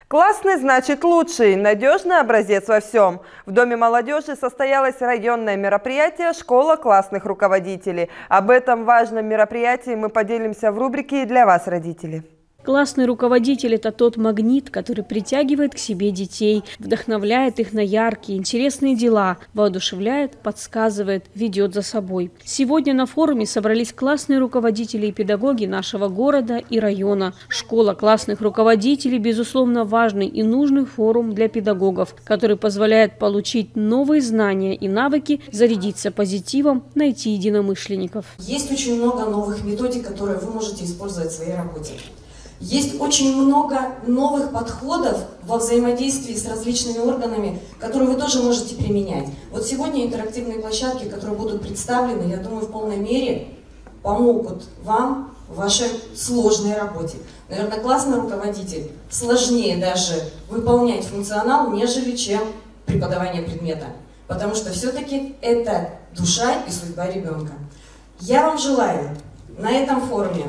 Классный значит лучший, надежный образец во всем. В Доме молодежи состоялось районное мероприятие «Школа классных руководителей». Об этом важном мероприятии мы поделимся в рубрике «Для вас, родители». Классный руководитель – это тот магнит, который притягивает к себе детей, вдохновляет их на яркие, интересные дела, воодушевляет, подсказывает, ведет за собой. Сегодня на форуме собрались классные руководители и педагоги нашего города и района. Школа классных руководителей – безусловно, важный и нужный форум для педагогов, который позволяет получить новые знания и навыки, зарядиться позитивом, найти единомышленников. Есть очень много новых методик, которые вы можете использовать в своей работе. Есть очень много новых подходов во взаимодействии с различными органами, которые вы тоже можете применять. Вот сегодня интерактивные площадки, которые будут представлены, я думаю, в полной мере помогут вам в вашей сложной работе. Наверное, классный руководитель сложнее даже выполнять функционал, нежели чем преподавание предмета. Потому что все-таки это душа и судьба ребенка. Я вам желаю на этом форуме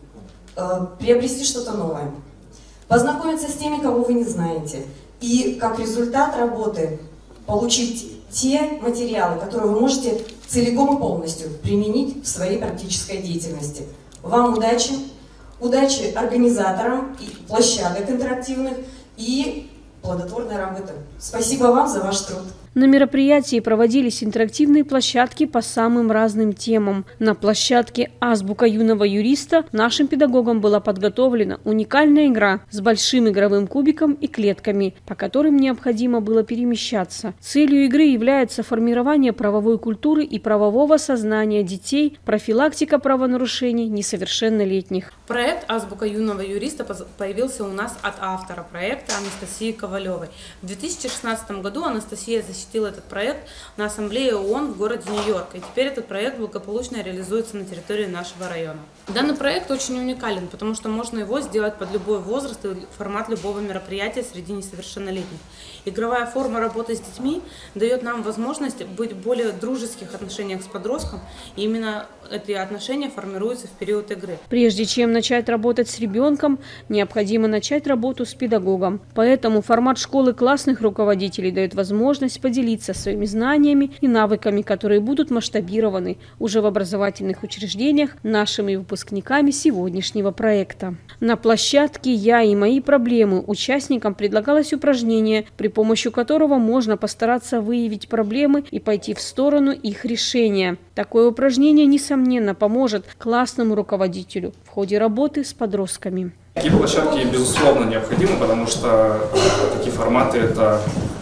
приобрести что-то новое, познакомиться с теми, кого вы не знаете, и как результат работы получить те материалы, которые вы можете целиком и полностью применить в своей практической деятельности. Вам удачи, удачи организаторам и площадок интерактивных и плодотворной работы. Спасибо вам за ваш труд. На мероприятии проводились интерактивные площадки по самым разным темам. На площадке «Азбука юного юриста» нашим педагогам была подготовлена уникальная игра с большим игровым кубиком и клетками, по которым необходимо было перемещаться. Целью игры является формирование правовой культуры и правового сознания детей, профилактика правонарушений несовершеннолетних. Проект «Азбука юного юриста» появился у нас от автора проекта Анастасии Ковалевой. В 2016 году Анастасия защитила этот проект на ассамблее ООН в городе Нью-Йорк, и теперь этот проект благополучно реализуется на территории нашего района. Данный проект очень уникален, потому что можно его сделать под любой возраст и формат любого мероприятия среди несовершеннолетних. Игровая форма работы с детьми дает нам возможность быть в более дружеских отношениях с подростком, и именно эти отношения формируются в период игры. Прежде чем начать работать с ребенком, необходимо начать работу с педагогом. Поэтому формат школы классных руководителей дает возможность поделиться своими знаниями и навыками, которые будут масштабированы уже в образовательных учреждениях нашими выпускниками сегодняшнего проекта. На площадке «Я и мои проблемы» участникам предлагалось упражнение, при помощи которого можно постараться выявить проблемы и пойти в сторону их решения. Такое упражнение, несомненно, поможет классному руководителю в ходе работы с подростками. Такие площадки, безусловно, необходимы, потому что такие форматы – это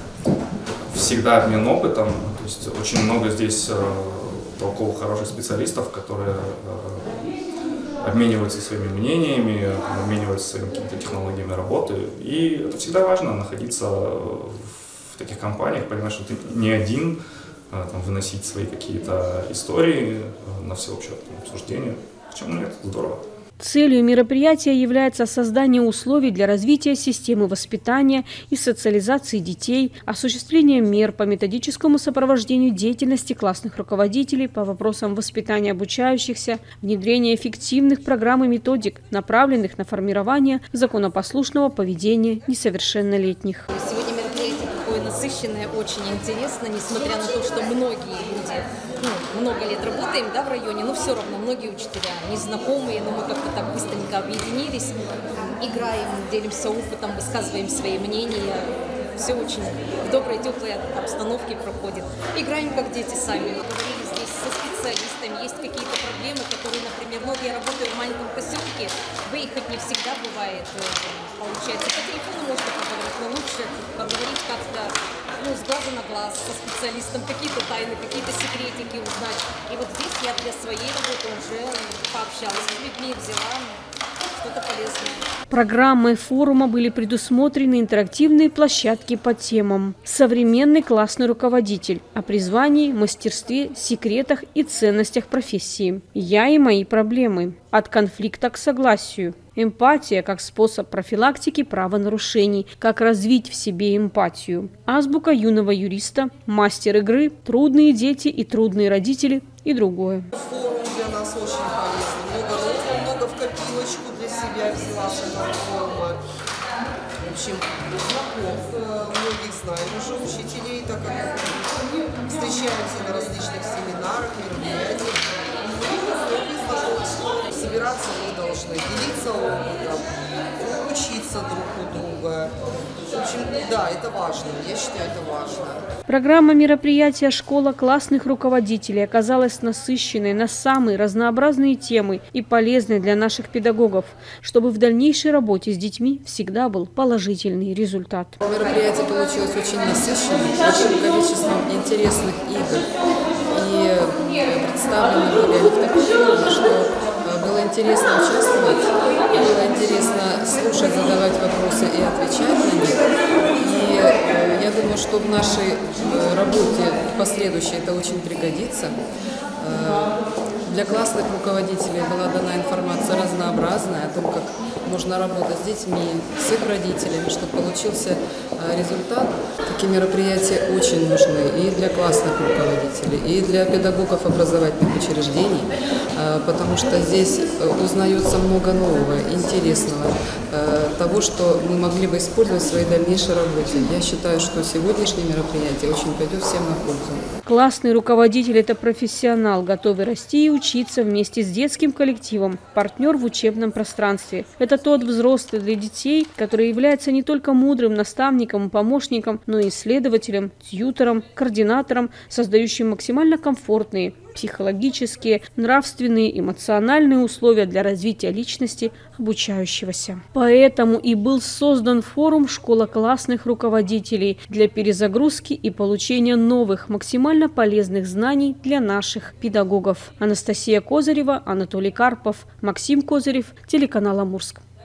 всегда обмен опытом. То есть очень много здесь толковых, хороших специалистов, которые обмениваются своими мнениями, обмениваются своими какими-то технологиями работы. И это всегда важно, находиться в таких компаниях, понимать, что ты не один, там, выносить свои какие-то истории на всеобщее обсуждение. Почему нет? Здорово. Целью мероприятия является создание условий для развития системы воспитания и социализации детей, осуществление мер по методическому сопровождению деятельности классных руководителей по вопросам воспитания обучающихся, внедрение эффективных программ и методик, направленных на формирование законопослушного поведения несовершеннолетних. Сегодня мероприятие такое насыщенное, очень интересно, несмотря на то, что многие люди, много лет работаем, в районе, но все равно многие учителя незнакомые, но мы как-то так быстренько объединились, играем, делимся опытом, высказываем свои мнения. Все очень в доброй, теплой обстановке проходит. Играем как дети сами. Говорили здесь со специалистами, есть какие-то проблемы, которые, например, я работаю в маленьком поселке, выехать не всегда бывает, получается. По телефону можно поговорить, но лучше поговорить как-то с глаза на глаз со специалистом, какие-то тайны, какие-то секретики узнать. И вот здесь я для своей работы уже пообщалась с людьми, взяла что-то полезное. Программой форума были предусмотрены интерактивные площадки по темам «Современный классный руководитель», о призвании, мастерстве, секретах и ценностях профессии, «Я и мои проблемы», от конфликта к согласию, эмпатия как способ профилактики правонарушений, как развить в себе эмпатию, азбука юного юриста, мастер игры, трудные дети и трудные родители и другое. Форум для нас очень полезный. Много в копилочку для себя взяла с этого форума. В общем, знаков, многих знаем уже учителей, так как встречаемся на различных семинарах, мероприятиях. Собираться мы должны, делиться опытом, учиться друг у друга. В общем, да, это важно, я считаю, это важно. Программа мероприятия «Школа классных руководителей» оказалась насыщенной на самые разнообразные темы и полезной для наших педагогов, чтобы в дальнейшей работе с детьми всегда был положительный результат. Мероприятие получилось очень насыщенным, с большим количеством интересных игр. И представлены были они в такой форме, что было интересно участвовать, было интересно слушать, задавать вопросы и отвечать на них. И я думаю, что в нашей работе последующей это очень пригодится. Для классных руководителей была дана информация разнообразная о том, как можно работать с детьми, с их родителями, чтобы получился результат. Такие мероприятия очень нужны и для классных руководителей, и для педагогов образовательных учреждений, потому что здесь узнается много нового, интересного, того, что мы могли бы использовать в своей дальнейшей работе. Я считаю, что сегодняшнее мероприятие очень пойдет всем на пользу. Классный руководитель – это профессионал, готовый расти и учиться вместе с детским коллективом, партнер в учебном пространстве. Это тот взрослый для детей, который является не только мудрым наставником и помощником, но и исследователем, тьютором, координатором, создающим максимально комфортные психологические, нравственные, эмоциональные условия для развития личности обучающегося. Поэтому и был создан форум «Школа классных руководителей» для перезагрузки и получения новых, максимально полезных знаний для наших педагогов. Анастасия Козырева, Анатолий Карпов, Максим Козырев, телеканал Амурск.